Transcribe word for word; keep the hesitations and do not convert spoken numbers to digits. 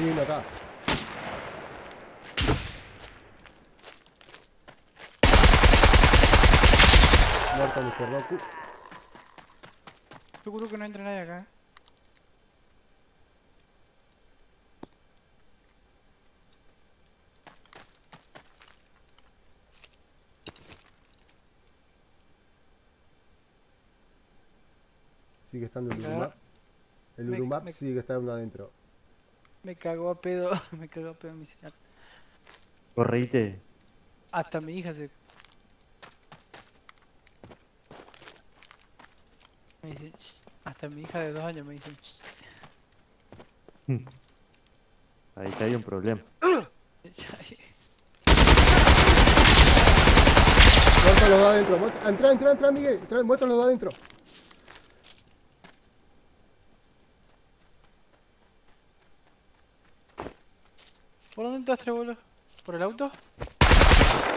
viniendo acá. Muerto mister Doku. Seguro que no entra nadie acá. Sigue estando el Ya. Urumap. El Me- Urumap me- sigue estando adentro. Me cagó a pedo, me cagó a pedo mi señal. Correíte. Hasta mi hija se... Me dice, "Shh". Hasta mi hija de dos años me dice, "Shh". Ahí está, hay un problema. Muerto los dos adentro. Muerto- Entra, entra, entra, Miguel. Entra, muerto los dos adentro. ¿Por dónde entraste, boludo? ¿Por el auto?